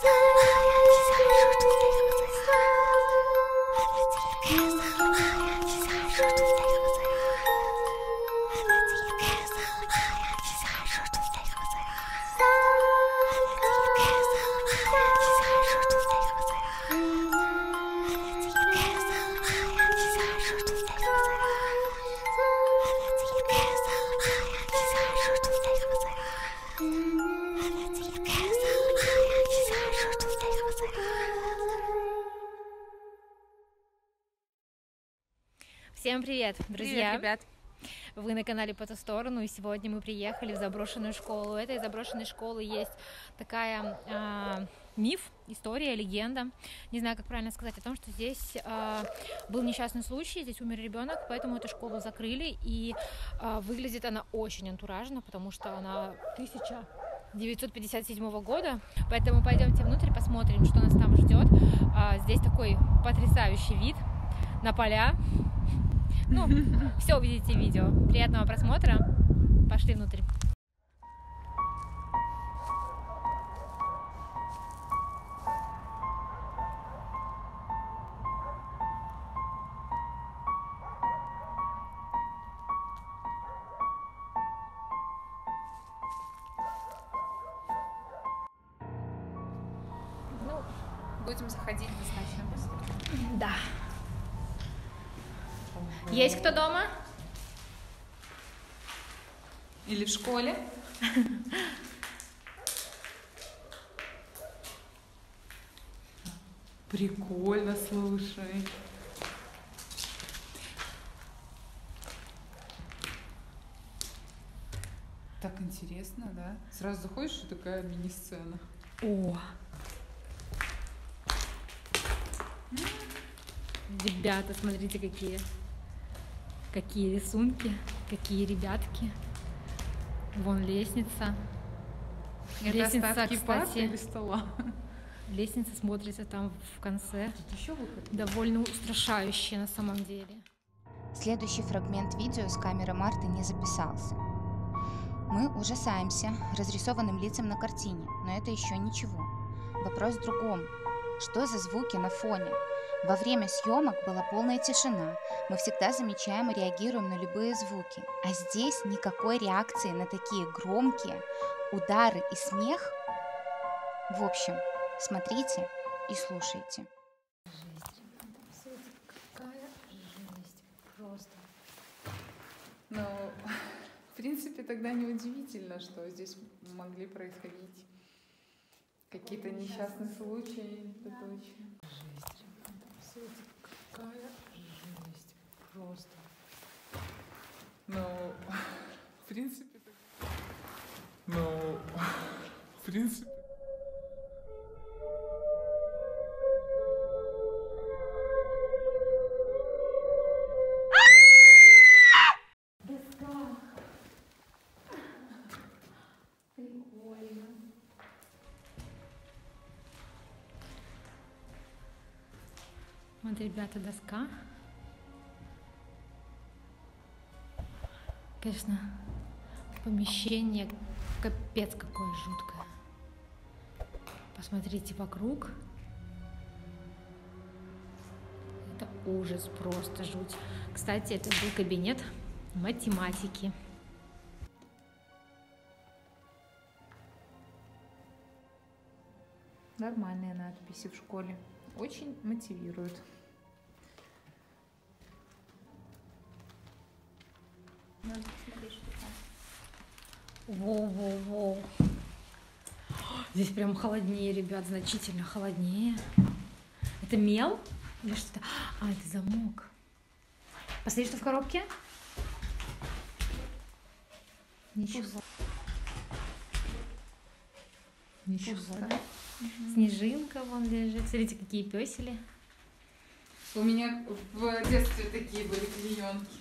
Всем привет, друзья! Привет, ребят! Вы на канале По ту сторону, и сегодня мы приехали в заброшенную школу. У этой заброшенной школы есть такая миф, история, легенда, не знаю, как правильно сказать, о том, что здесь был несчастный случай, здесь умер ребенок, поэтому эту школу закрыли, и выглядит она очень антуражно, потому что она 1957 года, поэтому пойдемте внутрь, посмотрим, что нас там ждет. Здесь такой потрясающий вид на поля. Ну, все увидите в видео. Приятного просмотра. Пошли внутрь. Ну, будем заходить достаточно быстро. Да. Есть кто дома? Или в школе? Прикольно, слушай. Так интересно, да? Сразу заходишь, и такая мини-сцена. О! Ребята, смотрите, какие рисунки, какие ребятки. Вон лестница. Это Лестница, остатки парты кстати, или стола? лестница смотрится там в конце. Тут еще выход. Довольно устрашающе на самом деле. Следующий фрагмент видео с камеры Марты не записался. Мы ужасаемся разрисованным лицам на картине, но это еще ничего. Вопрос в другом. Что за звуки на фоне? Во время съемок была полная тишина. Мы всегда замечаем и реагируем на любые звуки. А здесь никакой реакции на такие громкие удары и смех. В общем, смотрите и слушайте. Какая жесть, просто. Но, в принципе, тогда неудивительно, что здесь могли происходить какие-то несчастные случаи. Это точно. Какая жесть, просто. Ну, в принципе, Прикольно. Вот, ребята, доска. Конечно, помещение капец какое жуткое. Посмотрите вокруг. Это ужас, просто жуть. Кстати, это был кабинет математики. нормальные надписи в школе. Очень мотивируют. Надо посмотреть, что там. Воу-воу-воу. Здесь прям холоднее, ребят, значительно холоднее. Это мел или что-то? А, это замок. Посмотри, что в коробке. Ничего. Ничего. Да? Снежинка вон лежит. Смотрите, какие песели. У меня в детстве такие были клеенки.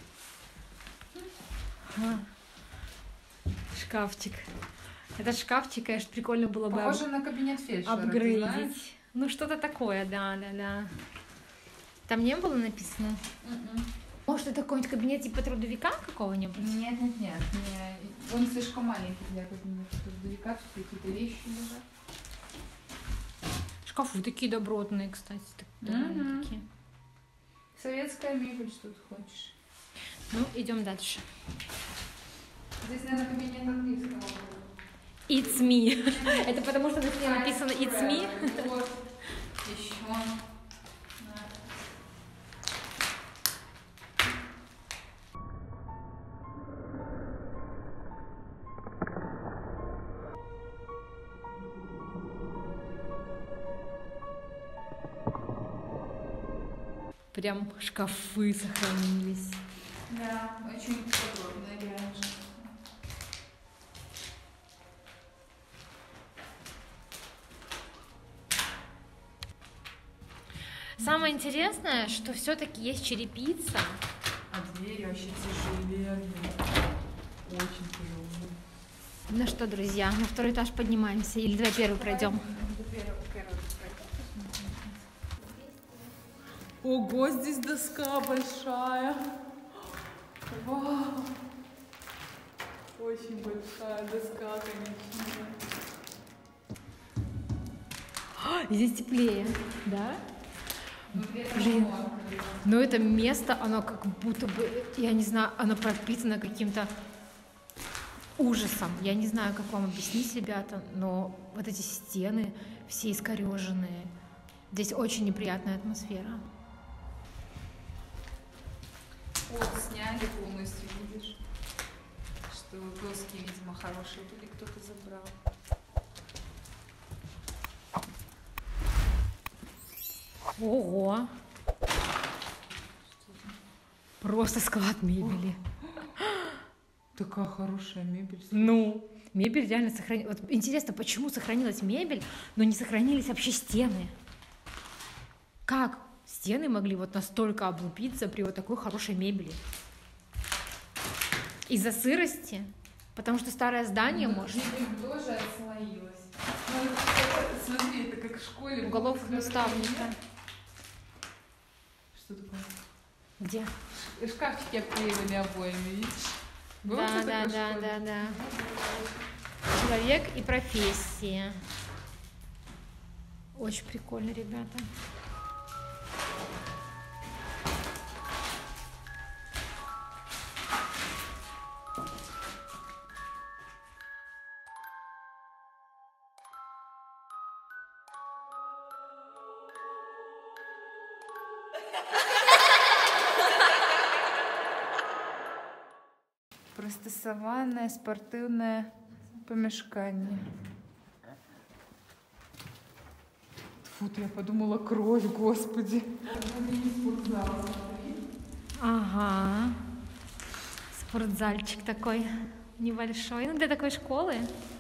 Шкафчик. Этот шкафчик, конечно, прикольно было бы Похоже на кабинет фельдшера, ты знаешь? апгрейдить. Ну, что-то такое, да. Там не было написано? Может, это какой-нибудь кабинет типа трудовика какого-нибудь? Нет. Он слишком маленький для кабинета трудовика, тут какие-то вещи лежат. Шкафы такие добротные, кстати. Такие. Советская мебель, что ты хочешь. Ну, идем дальше. Здесь, наверное, кабинет английского. It's me. Это потому, что на стене написано It's me. Вот. Еще. Прям шкафы сохранились. Да, очень удобно, реально. Самое интересное, что все-таки есть черепица. А двери вообще тяжеленные. Очень тяжелые. Ну что, друзья, на второй этаж поднимаемся. Или давай первый пройдем. Ого, здесь доска большая. Вау. Очень большая доска, конечно. Здесь теплее, да? Блин, но это место, оно как будто бы, я не знаю, оно пропитано каким-то ужасом. Я не знаю, как вам объяснить, ребята, но вот эти стены все искореженные. Здесь очень неприятная атмосфера. Вот, сняли полностью, видишь? Что доски, видимо, хорошие были, кто-то забрал. Ого! Просто склад мебели. Такая хорошая мебель. Ну, мебель реально сохранилась. Вот интересно, почему сохранилась мебель, но не сохранились вообще стены? Как стены могли вот настолько облупиться при вот такой хорошей мебели? Из-за сырости? Потому что старое здание, может? Мебель тоже отслоилась. Смотри, это как в школе. Уголок наставника. Что такое? Где? Шкафчики обклеивали обоями, видишь? Было Да, что да, такое в да, школе? да, да. Человек и профессия. Очень прикольно, ребята. Пристосованное спортивное помешкание. Фу, я подумала, кровь, господи. Ага. Спортзальчик такой небольшой. Ну, для такой школы.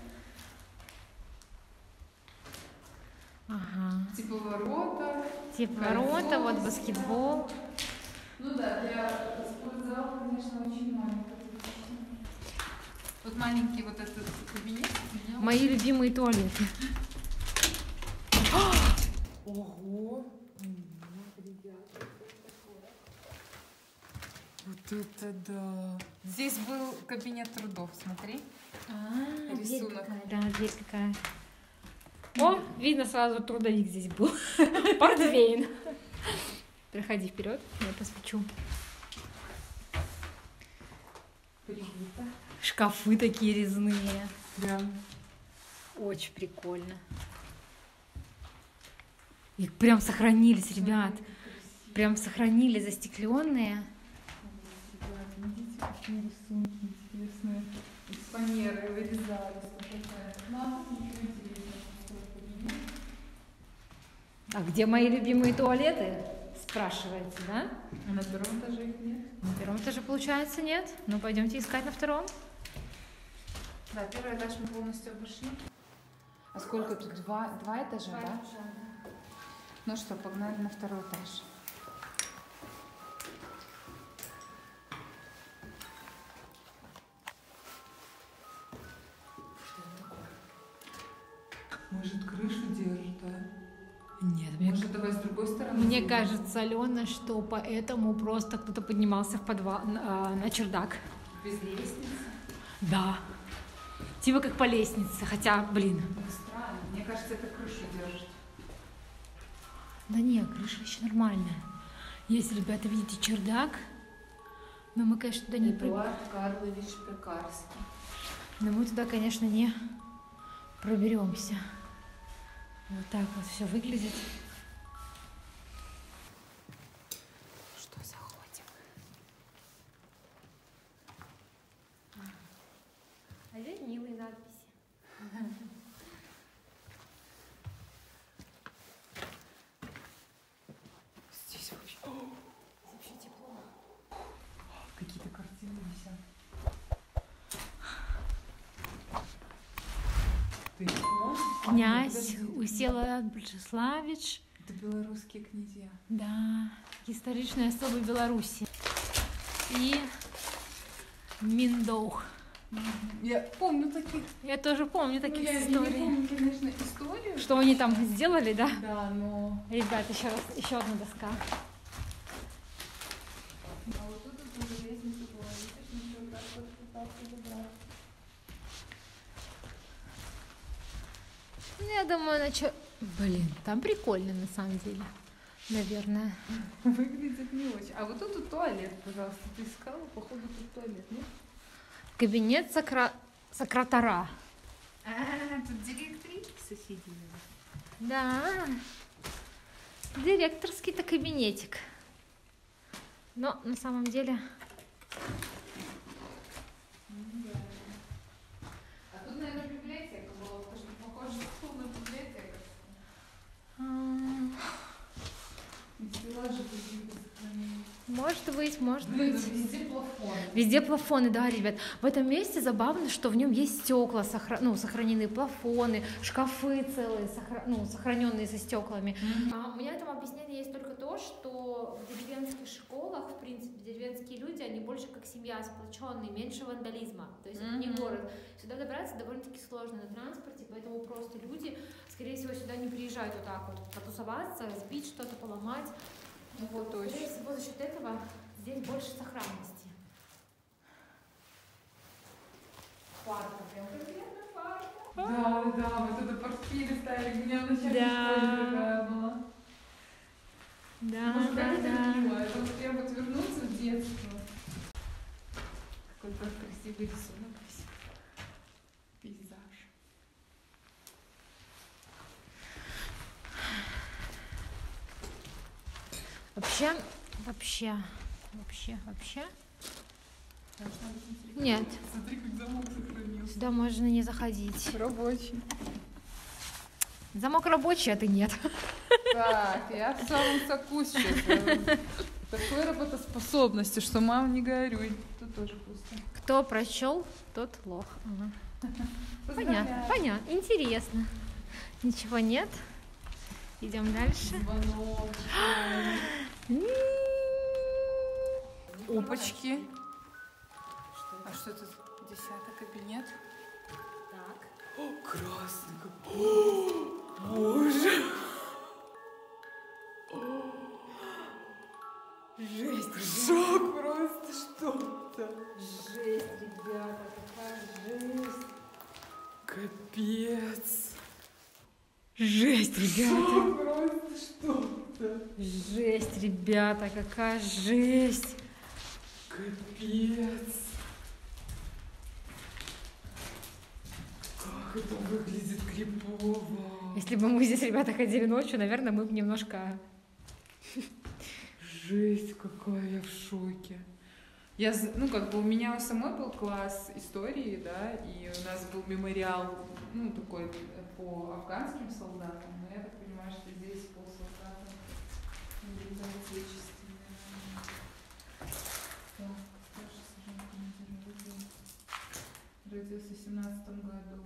Ага. Типа ворота. Типа ворота, вот баскетбол. Ну да, для спортзала, конечно, очень маленький. Вот маленький вот этот кабинет. Мои любимые туалеты. Ого! Вот это да! Здесь был кабинет трудов, смотри. Рисунок. Да, дверь какая. О, видно сразу, трудовик здесь был. Портвейн. Проходи вперед, я посвечу. Прибито. Шкафы такие резные. Да. Очень прикольно. И прям сохранились, ребят. Прям сохранились застекленные. Видите, какие рисунки интересные. Из фанеры вырезались. А где мои любимые туалеты? Спрашиваете, да? А на втором этаже их нет? На первом этаже, получается, нет? Ну, пойдемте искать на втором. Да, первый этаж мы полностью обошли. А сколько тут? Два этажа, да? Ну что, погнали на второй этаж. Что это такое? Может, крышу держит, да? Нет, Может, давай с другой стороны? мне зайдем? кажется, Алена, что поэтому просто кто-то поднимался в подвал, на чердак. Без лестницы? Да. Типа как по лестнице, хотя, блин. Странно. Мне кажется, это крышу держит. Да не, крыша еще нормальная. Если, ребята, видите чердак, но мы, конечно, туда не Эдуард Карлович Пекарский. Но мы туда, конечно, не проберемся. Вот так вот все выглядит. Что, заходим? А здесь милые надписи. Здесь вообще... Вообще тепло. Какие-то картины висят. Ты Князь Усела Бальшеславич. Это белорусские князья. Да, историчные особы Беларуси. И Миндоух. Я помню таких. Я тоже помню таких Я историй. не помню, конечно, историю. Что они там сделали, да? Да, но... Ребят, еще одна доска. А вот тут уже лестница была. Видишь, ничего так вот пытался забрать. Ну, я думаю, Блин, там прикольно на самом деле. Наверное. Выглядит не очень. А вот тут туалет, пожалуйста. Ты искала? Походу, тут туалет, нет? Кабинет Сократора. Тут директриса сидела. Да. Директорский-то кабинетик. Но на самом деле... А тут, наверное, библиотека была, потому что похоже на библиотека. Стеллажи какие-то сохранились. Может быть, может Блин, быть. везде плафоны. Везде плафоны, да, ребят. В этом месте забавно, что в нем есть стекла, сохраненные плафоны, шкафы целые, сохраненные со стеклами. У меня этом объяснение есть только то, что в деревенских школах, в принципе, деревенские люди, они больше как семья, сплоченные, меньше вандализма. То есть это не город. Сюда добраться довольно-таки сложно на транспорте, поэтому просто люди, скорее всего, сюда не приезжают вот так вот потусоваться, сбить что-то, поломать. Вот, скорее всего, за счет этого здесь больше сохранности. Парка, прям конкретно парка. Да, мы туда портфели ставили, у меня в начале Да. школе такая была. Да, Может, да, как это да. мило, это вот прям вот вернуться в детство. Какой красивый рисунок висит. Пейзаж. Вообще. Нет, Смотри, как замок сохранился. сюда можно не заходить. Рабочий. Замок рабочий, а ты нет. Так, я в самом соку сейчас. Такой работоспособности, что мам, не горюй. Тут тоже пусто. Кто прочел, тот лох. Понятно. Интересно. Ничего нет. Идем дальше. Звонок. Опачки. А что это? 10-й кабинет? Так. О, красный какой. Боже. Жесть, Шок просто что-то. Жесть, ребята, какая жесть. Капец. Жесть, ребята. Шок просто что-то. Жесть, ребята, какая жесть. Капец. Как это выглядит крипово. Если бы мы здесь, ребята, ходили ночью, наверное, мы бы немножко... Жесть какая, я в шоке. У меня у самой был класс истории, да, и у нас был мемориал, такой по афганским солдатам, но я так понимаю, что здесь по солдатам Великой Отечественной. Так, старший сержант командир родился в 17 году.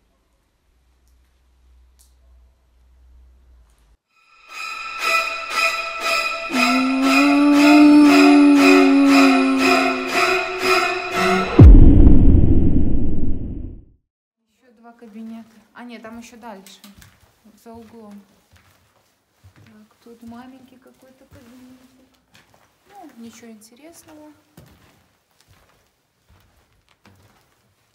Кабинета. А нет, там еще дальше. Вот за углом. Так, тут маленький какой-то кабинет. Ничего интересного.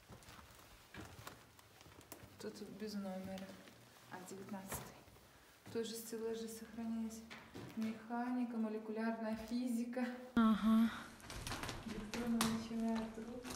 Тут без номера. А 19-й. Тоже стеллажи сохранились. Механика, молекулярная физика. Ага. Электронно-лучевая трубка.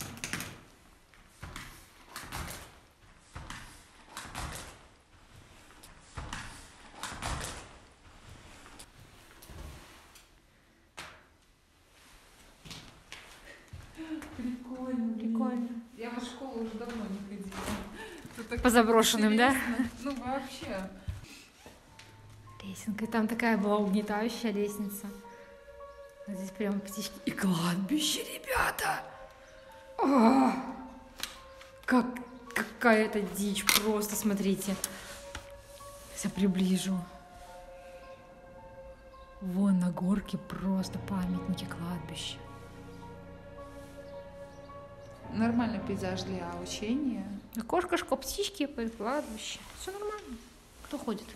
Прикольно. Прикольно. Я в школу уже давно не ходила. Тут так По заброшенным, да? интересно. Ну вообще. Лесенка. И там такая была угнетающая лестница. А здесь прям птички. И кладбище, ребята! Какая-то дичь. Просто смотрите. Сейчас приближу. Вон на горке просто памятники кладбища. Нормальный пейзаж для учения. Окошко, птички, кладбище. Все нормально. Кто ходит?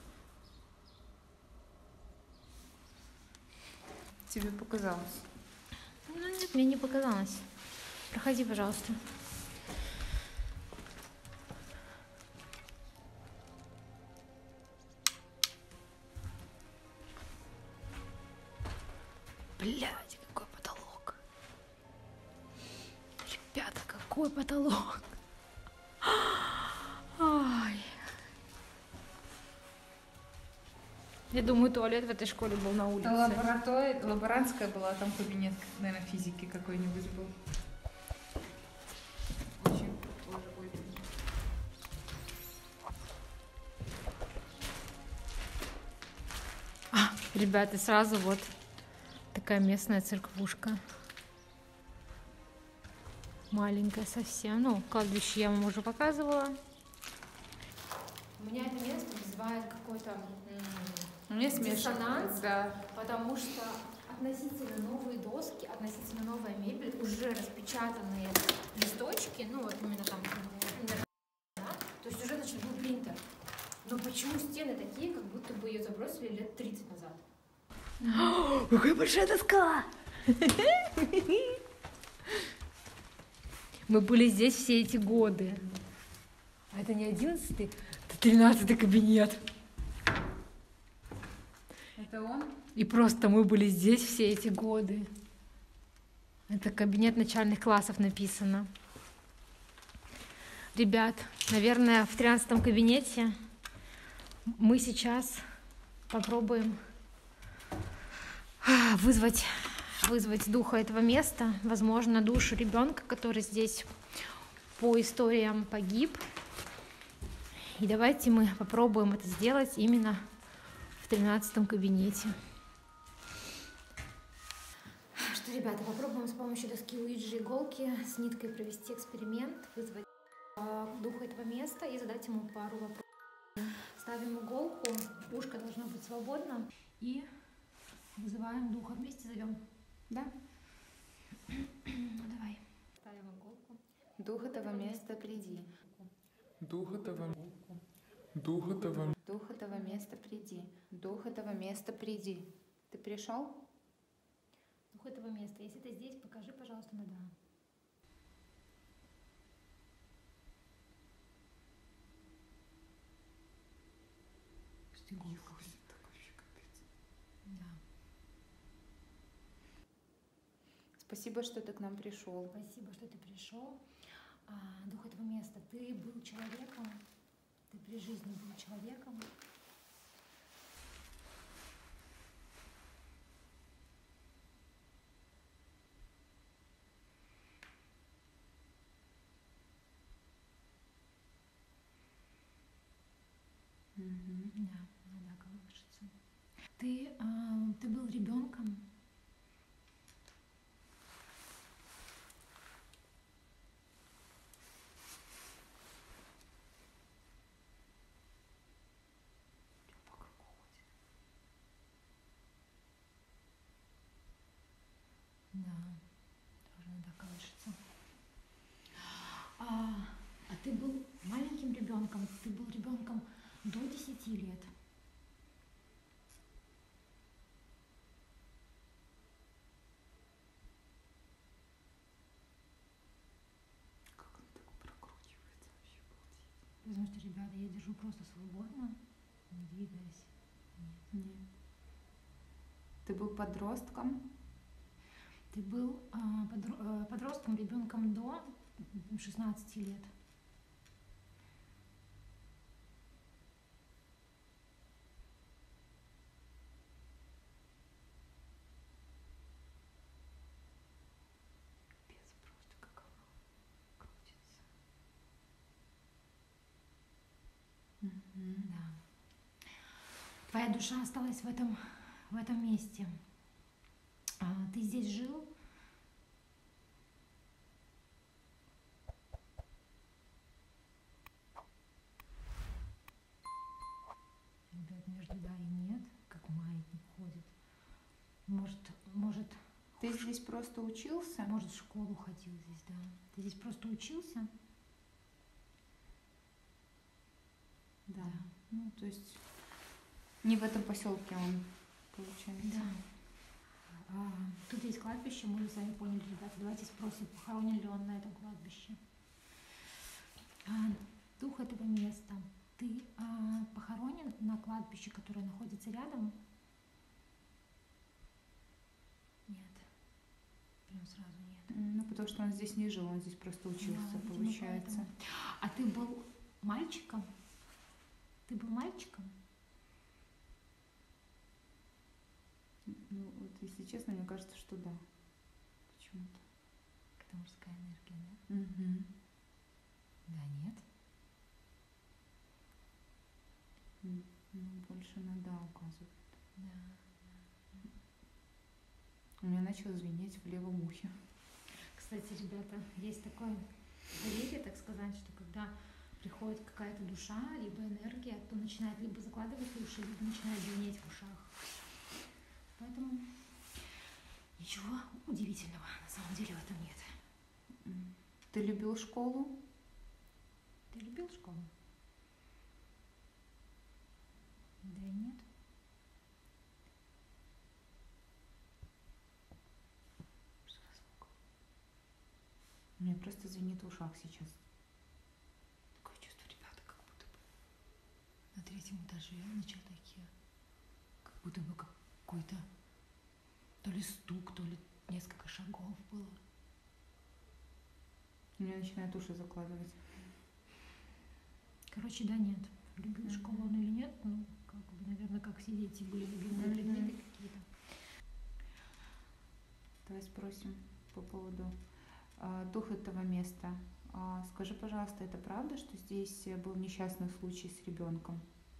Тебе показалось? Ну нет, мне не показалось. Проходи, пожалуйста. Блядь, какой потолок. Ребята, какой потолок. Ай. Я думаю, туалет в этой школе был на улице. Лаборатория, лаборантская была, там кабинет, наверное, физики какой-нибудь был. Очень похоже. Ребята, сразу вот такая местная церквушка. Маленькая совсем. Ну, кладбище я вам уже показывала. У меня это место вызывает какой-то Мне смешно. диссонанс, Да. потому что относительно новые доски, относительно новая мебель, уже распечатанные листочки, ну вот именно там, да, то есть уже значит был принтер. Но почему стены такие, как будто бы ее забросили лет 30 назад? Какая большая доска! Мы были здесь все эти годы. А это не 11-й, это 13-й кабинет. Это он? И просто мы были здесь все эти годы. Это кабинет начальных классов написано. Ребят, наверное, в 13-м кабинете мы сейчас попробуем вызвать духа этого места, возможно, душу ребенка, который здесь по историям погиб. И давайте мы попробуем это сделать именно в 13-м кабинете. Что, ребята, попробуем с помощью доски Уиджи иголки с ниткой провести эксперимент, вызвать духа этого места и задать ему пару вопросов. Ставим иголку, ушко должно быть свободно, и вызываем духа. Вместе зовем. Да. Ну, давай. Ставим иголку. Дух этого места приди. Дух этого места приди. Дух этого места приди. Ты пришел? Дух этого места. Если ты здесь, покажи, пожалуйста, на да. Да. Спасибо, что ты к нам пришел. Спасибо, что ты пришел. Дух этого места. Ты был человеком. Ты при жизни был человеком. Да, вода колышется. Ты был ребенком. Да, тоже вода колышется. А ты был маленьким ребенком, ты был ребенком до 10 лет. Как он так прокручивается вообще, обалдеть. Потому что, ребята, я держу просто свободно, не двигаясь. подростком? Ты был подростком, ребенком до 16 лет. Капец, просто как оно крутится. Мгм. Да. Твоя душа осталась в этом месте. Ты здесь жил? Ребят, между да и нет, как маятник ходит. Может, Ты здесь просто учился? может, в школу ходил здесь, да. Ты здесь просто учился? Да. Ну, то есть не в этом поселке он, получается. Да. Тут есть кладбище, мы уже сами поняли, ребята. Давайте спросим, похоронен ли он на этом кладбище. Дух этого места. Ты похоронен на кладбище, которое находится рядом? Нет. Прям сразу нет. Ну, потому что он здесь не жил, он здесь просто учился, Да, видимо, получается. поэтому. А ты был мальчиком? Ты был мальчиком? Ну, вот если честно, мне кажется, что да. Почему-то. Это мужская энергия, да? Угу. Да, нет. Ну, больше на да указывает. Да. У меня начало звенеть в левом ухе. Кстати, ребята, есть такое поверье, так сказать, что когда приходит какая-то душа, либо энергия, то начинает либо закладывать уши, либо начинает звенеть в ушах. Поэтому ничего удивительного на самом деле в этом нет. Ты любил школу? Ты любил школу? Да и нет. Что за звук? У меня просто звенит в ушах сейчас. Такое чувство, ребята, как будто бы на 3-м этаже на чердаке. Как будто бы какой-то то ли стук, то ли несколько шагов было. У меня начинает уши закладывать. Короче, да, нет. Любил школу он или нет, ну, как бы, наверное, как все дети были любимые предметы какие-то. Давай спросим по поводу духа этого места. Скажи, пожалуйста, это правда, что здесь был несчастный случай с ребенком?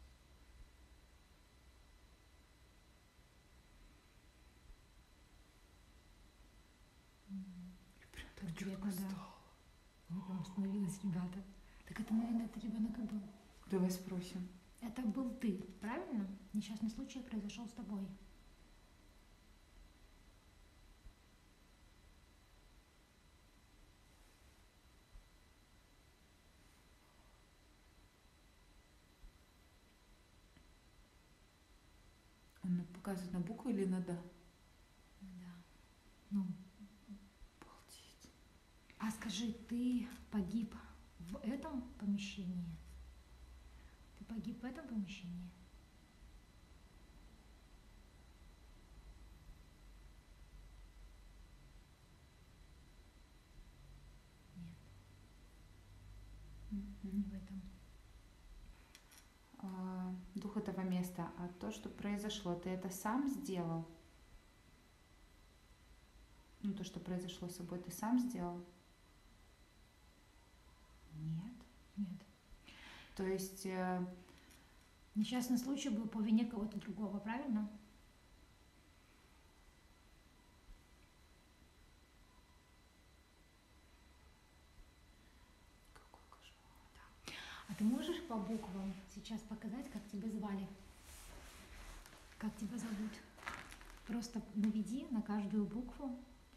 Конкретно, да. Ну, прям остановилась, ребята. Так это, наверное, это ребенок и был. Давай спросим. Это был ты, правильно? Несчастный случай произошел с тобой. Он показывает на букву или на да? Да. Ну, Обалдеть. а скажи, ты погиб в этом помещении? Ты погиб в этом помещении? Нет, не в этом. Дух этого места. А то, что произошло, ты это сам сделал? Ну, то, что произошло с собой, ты сам сделал? Нет. Нет. То есть Несчастный случай был по вине кого-то другого, правильно? какой кошмар. А ты можешь по буквам сейчас показать, как тебя звали? Как тебя зовут? Просто наведи на каждую букву.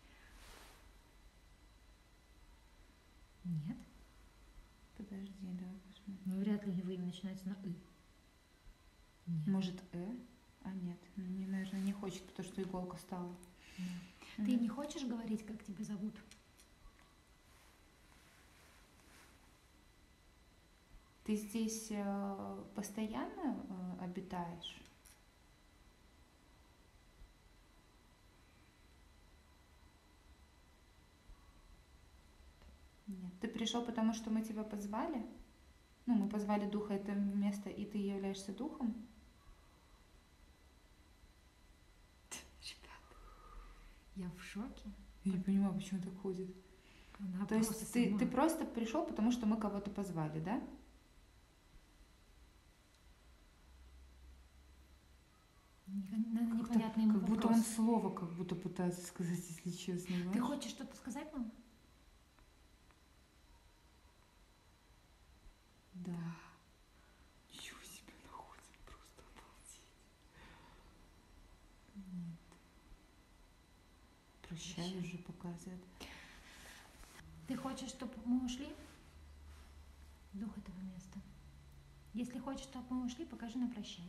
Нет. Подожди, давай посмотрим. Ну, вряд ли его имя начинается на «ы». Нет. Может, А нет, мне, наверное, не хочет, потому что иголка стала. Ты не хочешь говорить, как тебя зовут? Ты здесь постоянно обитаешь? Ты пришел, потому что мы тебя позвали? Ну, мы позвали духа это место, и ты являешься духом? Я в шоке. Я не понимаю, почему так ходит. Она То есть ты просто пришел, потому что мы кого-то позвали, да? Наверное, непонятный ему Как будто вопрос. он слово как будто пытается сказать, если честно. Ты знаешь? хочешь что-то сказать нам? Да. Ничего себе находит, просто обалдеть. Нет. Прощай уже показывает. Ты хочешь, чтобы мы ушли? Дух этого места. Если хочешь, чтобы мы ушли, покажи на прощай.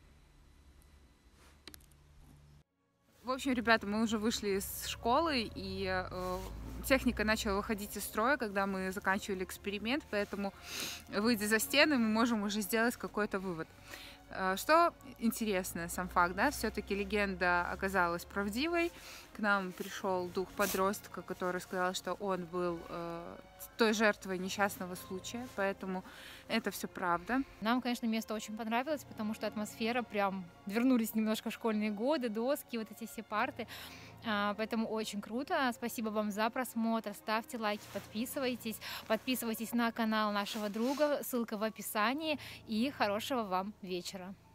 В общем, ребята, мы уже вышли из школы, и техника начала выходить из строя, когда мы заканчивали эксперимент, поэтому, выйдя за стены, мы можем уже сделать какой-то вывод. Что интересно, сам факт, да, все-таки легенда оказалась правдивой. К нам пришел дух подростка, который сказал, что он был той жертвой несчастного случая, поэтому это все правда. Нам, конечно, место очень понравилось, потому что атмосфера прям... Вернулись немножко в школьные годы, доски, вот эти все парты. Поэтому очень круто. Спасибо вам за просмотр. Ставьте лайки, подписывайтесь. Подписывайтесь на канал нашего друга. Ссылка в описании. И хорошего вам вечера.